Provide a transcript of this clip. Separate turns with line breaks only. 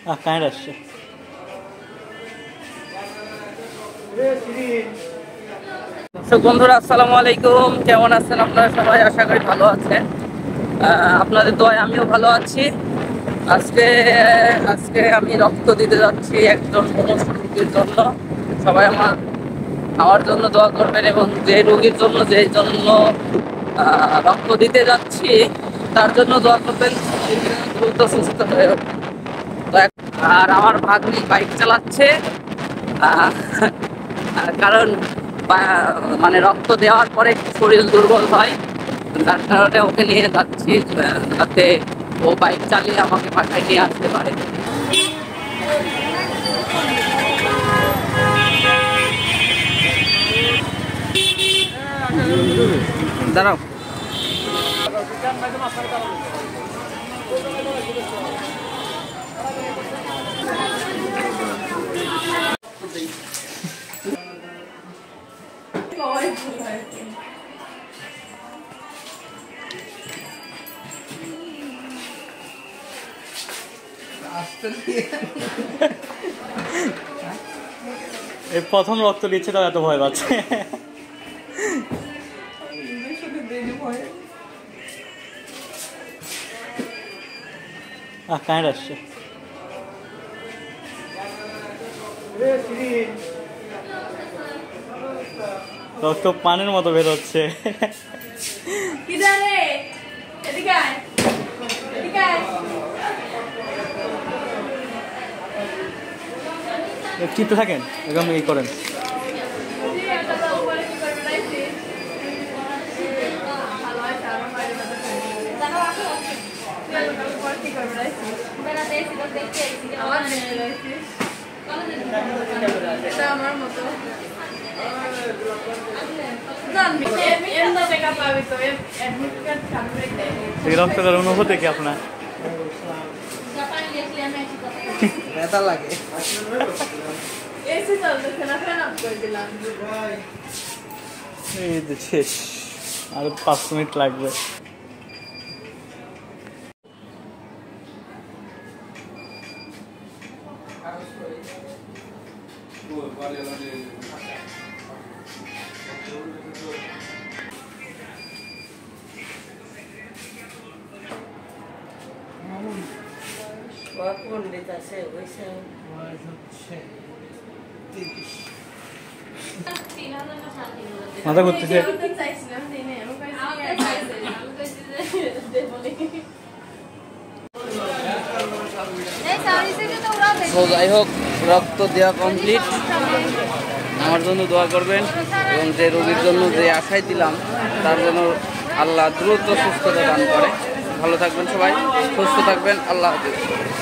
কাহিনী আসছে। বন্ধুরা আসসালামু আলাইকুম, কেমন আছেন আপনারা সবাই? আশা করি ভালো আছেন। আপনাদের দোয়ায় আমিও ভালো আছি। আজকে আমি রক্ত দিতে যাচ্ছি একজন সমস্ত রোগীর জন্য। সবাই আমার জন্য দোয়া করবেন এবং যে রোগীর জন্য রক্ত দিতে যাচ্ছি তার জন্য দোয়া করবেন, দ্রুত সুস্থ হয়ে উঠবে। আর আমার ভাগ্নি বাইক চালাচ্ছে, কারণ মানে রক্ত দেওয়ার পরে শরীর দুর্বল হয়, তার কারণে ওকে নিয়ে যাচ্ছি যাতে ও বাইক চালিয়ে আমাকে বাসায় নিয়ে আসতে পারে। দাঁড়াও, এই প্রথম রক্ত দিচ্ছে তার এত ভয় পাচ্ছে। কাহিনী আসছে। রক্ত পানির মতো বেরোচ্ছে। চিত্তে থাকেন, এরকম এই করেন। রক্তের অনুভূতি কি আপনার? ব্যথা লাগে। শেষ, আরো 5 মিনিট লাগবে। মাথা ঘুরতেছে। যাই হোক, রক্ত দেওয়া কমপ্লিট। আমার জন্য দোয়া করবেন এবং যে রোগীর জন্য যে আশায় দিলাম তার জন্য আল্লাহ দ্রুত সুস্থতা দান করে। ভালো থাকবেন সবাই, সুস্থ থাকবেন। আল্লাহ হাফেজ।